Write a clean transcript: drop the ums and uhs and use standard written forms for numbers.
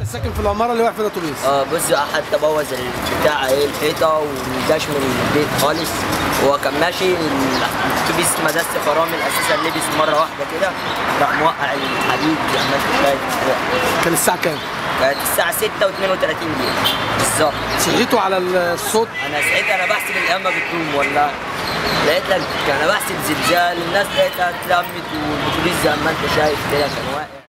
انت ساكن في العماره اللي واقف فيها الاتوبيس؟ بص حتى بوظ البتاع الحيطه ومجاش من البيت خالص. هو كان ماشي الاتوبيس مدس فرامل اساسا، لبس مره واحده كده راح موقع الحديد زي ما انت شايف. كان الساعه كام؟ كانت الساعه 6:32 بالظبط. صحيتوا على الصوت؟ انا ساعتها انا بحسب القيامه بتقوم والله. لقيت لك انا بحسب زلزال، الناس لقيتها اتلمت والاتوبيس زي ما انت شايف كده كان واقع.